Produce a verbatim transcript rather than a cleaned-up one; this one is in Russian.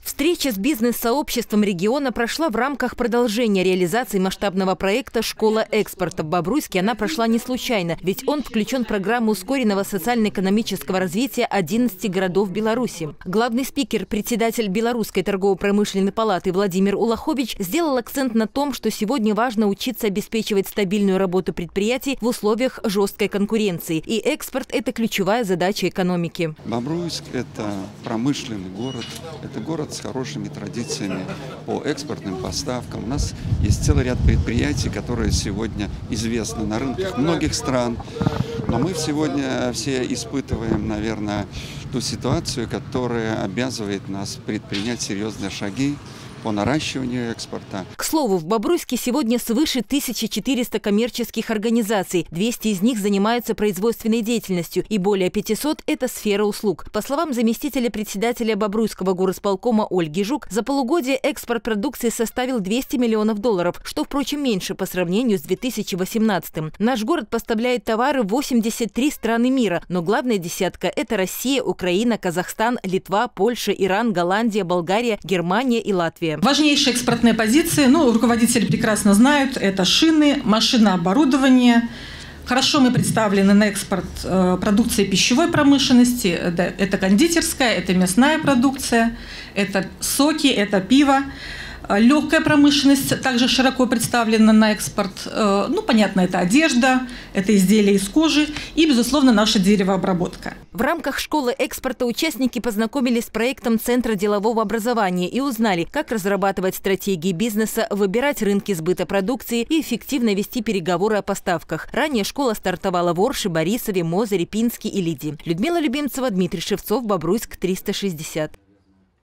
Встреча с бизнес-сообществом региона прошла в рамках продолжения реализации масштабного проекта «Школа экспорта». В Бобруйске она прошла не случайно, ведь он включен в программу ускоренного социально-экономического развития одиннадцати городов Беларуси. Главный спикер, председатель Белорусской торгово-промышленной палаты Владимир Улахович сделал акцент на том, что сегодня важно учиться обеспечивать стабильную работу предприятий в условиях жесткой конкуренции. И экспорт – это ключевая задача экономики. Бобруйск – это промышленный город, это город с хорошими традициями по экспортным поставкам. У нас есть целый ряд предприятий, которые сегодня известны на рынках многих стран. Но мы сегодня все испытываем, наверное, ту ситуацию, которая обязывает нас предпринять серьезные шаги по наращиванию экспорта. К слову, в Бобруйске сегодня свыше тысячи четырёхсот коммерческих организаций. двести из них занимаются производственной деятельностью, и более пятисот – это сфера услуг. По словам заместителя председателя Бобруйского горосполкома Ольги Жук, за полугодие экспорт продукции составил двести миллионов долларов, что, впрочем, меньше по сравнению с две тысячи восемнадцатым. Наш город поставляет товары в восемьдесят три страны мира, но главная десятка – это Россия, Украина, Казахстан, Литва, Польша, Иран, Голландия, Болгария, Германия и Латвия. Важнейшие экспортные позиции, ну, руководители прекрасно знают, это шины, машинооборудование. Хорошо мы представлены на экспорт э, продукции пищевой промышленности. Это, это кондитерская, это мясная продукция, это соки, это пиво. Легкая промышленность также широко представлена на экспорт. Ну, понятно, это одежда, это изделия из кожи и, безусловно, наша деревообработка. В рамках школы экспорта участники познакомились с проектом Центра делового образования и узнали, как разрабатывать стратегии бизнеса, выбирать рынки сбыта продукции и эффективно вести переговоры о поставках. Ранее школа стартовала в Орше, Борисове, Мозыре, Пинске и Лиде. Людмила Любимцева, Дмитрий Шевцов, Бобруйск, триста шестьдесят.